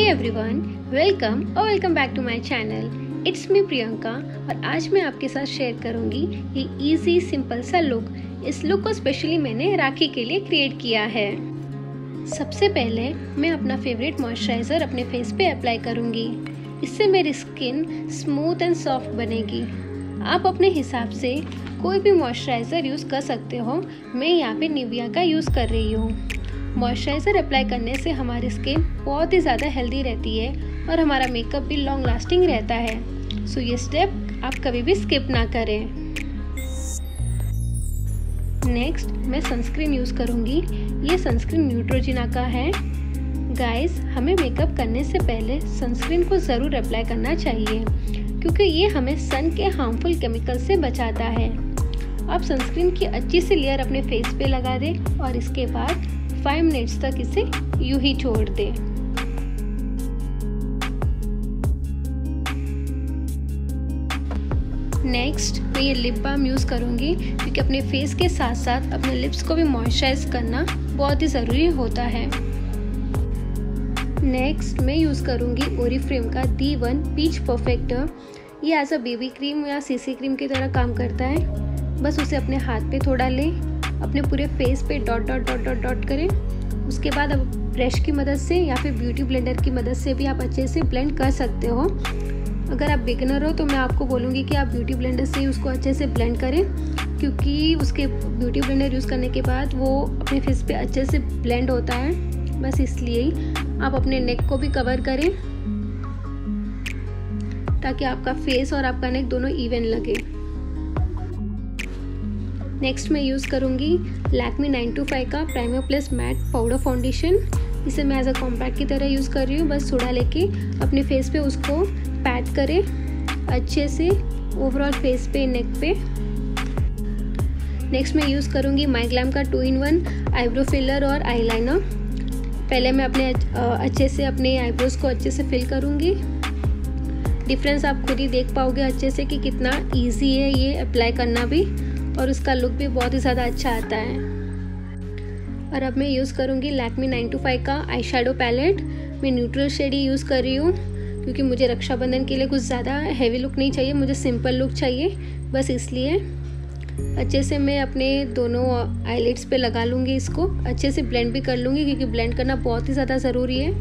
Everyone, welcome back to my channel. It's me Priyanka और आज मैं आपके साथ शेयर करूंगी ये इजी सिंपल सा लुक। इस लुक को स्पेशली मैंने राखी के लिए क्रिएट किया है। सबसे पहले मैं अपना फेवरेट मॉइस्चराइज़र अपने फेस पे अप्लाई करूंगी। इससे मेरी स्किन स्मूथ एंड सॉफ्ट बनेगी। आप अपने हिसाब से कोई भी मॉइस्चराइज़र यूज़ कर सकते हो। मैं यहाँ पे निविया का यूज़ कर रही हूँ। मॉइस्चराइज़र अप्लाई करने से हमारी स्किन बहुत ही ज़्यादा हेल्दी रहती है और हमारा मेकअप भी लॉन्ग लास्टिंग रहता है। सो ये स्टेप आप कभी भी स्किप ना करें। नेक्स्ट मैं सनस्क्रीन यूज़ करूँगी। ये सनस्क्रीन न्यूट्रोजिना का है। गाइस, हमें मेकअप करने से पहले सनस्क्रीन को ज़रूर अप्लाई करना चाहिए क्योंकि ये हमें सन के हार्मफुल केमिकल से बचाता है। आप सनस्क्रीन की अच्छी सी लेयर अपने फेस पे लगा दें और इसके बाद 5 मिनट्स तक इसे यूं ही छोड़ दें। नेक्स्ट मैं ये लिप बाम यूज़ करूँगी क्योंकि अपने फेस के साथ साथ अपने लिप्स को भी मॉइस्चराइज करना बहुत ही ज़रूरी होता है। नेक्स्ट मैं यूज़ करूँगी ओरिफ्लेम का D1 पीच परफेक्टर। ये एज अ बेबी क्रीम या सीसी क्रीम की तरह काम करता है। बस उसे अपने हाथ पे थोड़ा लें, अपने पूरे फेस पे dot dot dot dot dot करें। उसके बाद अब ब्रश की मदद से या फिर ब्यूटी ब्लेंडर की मदद से भी आप अच्छे से ब्लेंड कर सकते हो। अगर आप बिगिनर हो तो मैं आपको बोलूँगी कि आप ब्यूटी ब्लेंडर से ही उसको अच्छे से ब्लेंड करें क्योंकि उसके ब्यूटी ब्लेंडर यूज़ करने के बाद वो अपने फेस पे अच्छे से ब्लेंड होता है। बस इसलिए ही आप अपने नेक को भी कवर करें ताकि आपका फेस और आपका नेक दोनों इवन लगे। नेक्स्ट मैं यूज़ करूँगी लैक्मे 925 का primer plus matte powder foundation. इसे मैं एज अ कॉम्पैक्ट की तरह यूज़ कर रही हूँ। बस थोड़ा लेके अपने फेस पे उसको पैट करें अच्छे से ओवरऑल फेस पे, नेक पे। नेक्स्ट मैं यूज़ करूँगी माईग्लैम का 2-in-1 आईब्रो फिलर और आईलाइनर। पहले मैं अपने अच्छे से अपने आईब्रोज को अच्छे से फिल करूँगी। डिफरेंस आप खुद ही देख पाओगे अच्छे से कि कितना इजी है ये अप्लाई करना भी, और उसका लुक भी बहुत ही ज़्यादा अच्छा आता है। और अब मैं यूज़ करूँगी लैक्मे 925 का आई शेडो पैलेट। मैं न्यूट्रल शेड ही यूज़ कर रही हूँ क्योंकि मुझे रक्षाबंधन के लिए कुछ ज़्यादा हैवी लुक नहीं चाहिए, मुझे सिंपल लुक चाहिए। बस इसलिए अच्छे से मैं अपने दोनों आईलिड्स पे लगा लूँगी। इसको अच्छे से ब्लेंड भी कर लूँगी क्योंकि ब्लेंड करना बहुत ही ज़्यादा ज़रूरी है।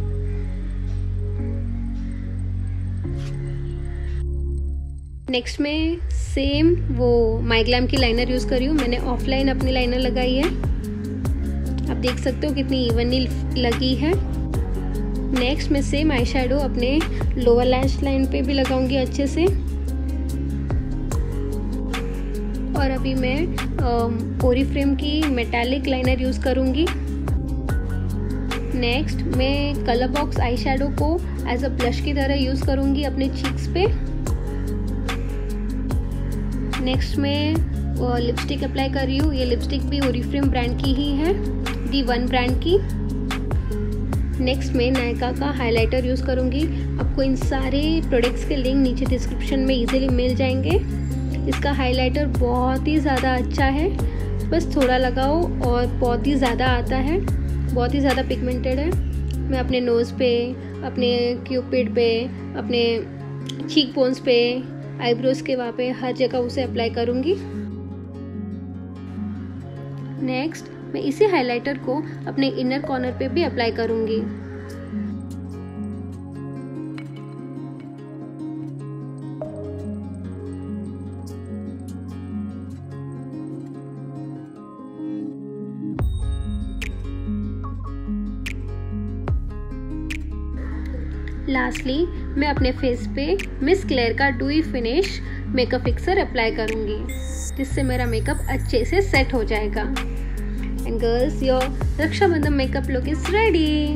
नेक्स्ट मैं सेम वो माईग्लैम की लाइनर यूज़ कर रही हूँ। मैंने ऑफलाइन अपनी लाइनर लगाई है। आप देख सकते हो कितनी इवनली लगी है। नेक्स्ट मैं सेम आई शेडो अपने लोअर लैश लाइन पे भी लगाऊंगी अच्छे से। और अभी मैं ओरिफ्लेम की मेटालिक लाइनर यूज़ करूँगी। नेक्स्ट मैं कलर बॉक्स आई शेडो को एज अ ब्लश की तरह यूज़ करूँगी अपने चीक्स पे। नेक्स्ट मैं लिपस्टिक अप्लाई कर रही हूँ। ये लिपस्टिक भी ओरिफ्लेम ब्रांड की ही है, D1 ब्रांड की। नेक्स्ट मैं नायका का हाइलाइटर यूज़ करूँगी। आपको इन सारे प्रोडक्ट्स के लिंक नीचे डिस्क्रिप्शन में इजीली मिल जाएंगे। इसका हाइलाइटर बहुत ही ज़्यादा अच्छा है। बस थोड़ा लगाओ और बहुत ही ज़्यादा आता है, बहुत ही ज़्यादा पिगमेंटेड है। मैं अपने नोज़ पे, अपने क्यूपिड पे, अपने चीक बोन्स पे, आईब्रोज के वहाँ पे हर जगह उसे अप्लाई करूँगी। नेक्स्ट मैं इसी हाइलाइटर को अपने इनर कॉर्नर पे भी अप्लाई करूँगी। लास्टली मैं अपने फेस पे मिस क्लेयर का dewy finish makeup fixer apply करूँगी जिससे मेरा मेकअप अच्छे से सेट हो जाएगा। And girls, your Rakshabandhan makeup look is ready.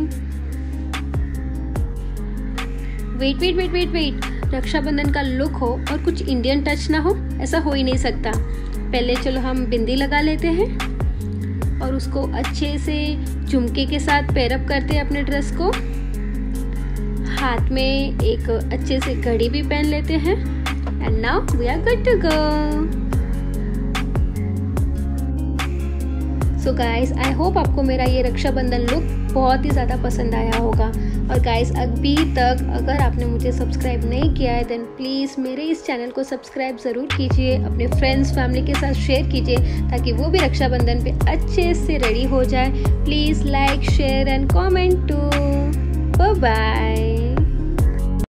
Wait, Rakshabandhan का लुक हो और कुछ इंडियन टच ना हो, ऐसा हो ही नहीं सकता। पहले चलो हम बिंदी लगा लेते हैं और उसको अच्छे से झुमके के साथ पेयरअप करते हैं अपने ड्रेस को। हाथ में एक अच्छे से घड़ी भी पहन लेते हैं। And now we are good to go. So guys, I hope आपको मेरा ये रक्षाबंधन लुक बहुत ही ज़्यादा पसंद आया होगा। और गाइस अभी तक अगर आपने मुझे सब्सक्राइब नहीं किया है देन प्लीज़ मेरे इस चैनल को सब्सक्राइब ज़रूर कीजिए, अपने फ्रेंड्स फैमिली के साथ शेयर कीजिए ताकि वो भी रक्षाबंधन पे अच्छे से रेडी हो जाए। Please like share and comment too. Bye bye.